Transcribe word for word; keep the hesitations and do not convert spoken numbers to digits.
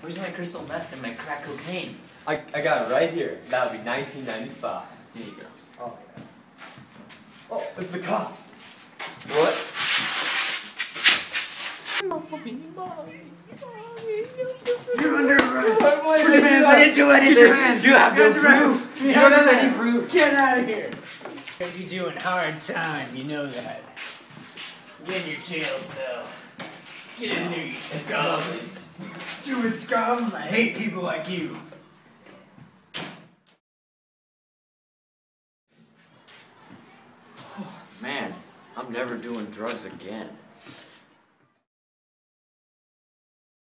Where's my crystal meth and my crack cocaine? I, I got it right here. That would be nineteen ninety-five. Here you go. Oh, yeah. Oh, it's the cops. What? You're under arrest. Put your hands up. I didn't do anything. Put your hands. You have no Hands around. proof. You You don't have have any proof. Get out of here. You're doing hard time, you know that. Get in your jail cell. Get in there, you scum. Stupid scum. I hate people like you. Man, I'm never doing drugs again.